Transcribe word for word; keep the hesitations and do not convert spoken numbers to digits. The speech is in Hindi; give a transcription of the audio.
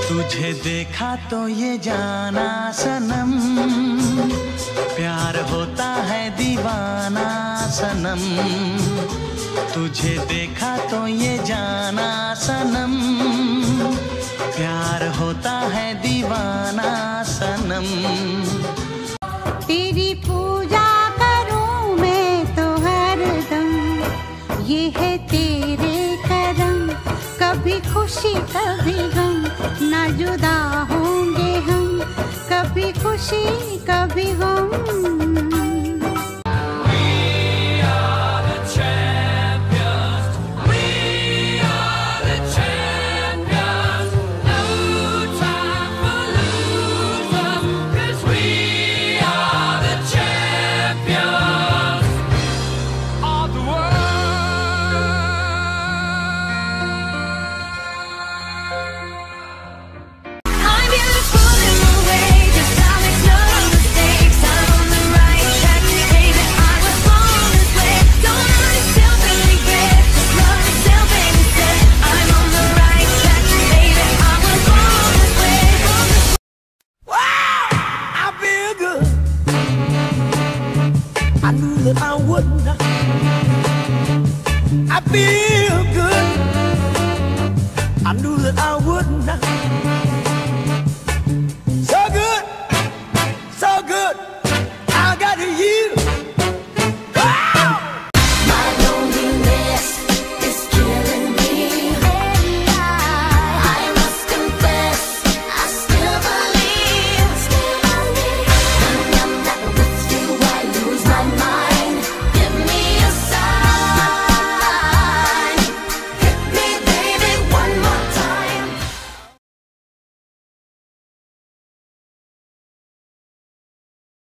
तुझे देखा तो ये जाना सनम, प्यार होता है दीवाना सनम। तुझे देखा तो ये जाना सनम, प्यार होता है दीवाना सनम। तेरी पूजा करूं मैं तो हरदम, ये है तेरे करम। कभी खुशी कभी गम, ना जुदा होंगे हम। कभी खुशी कभी गम।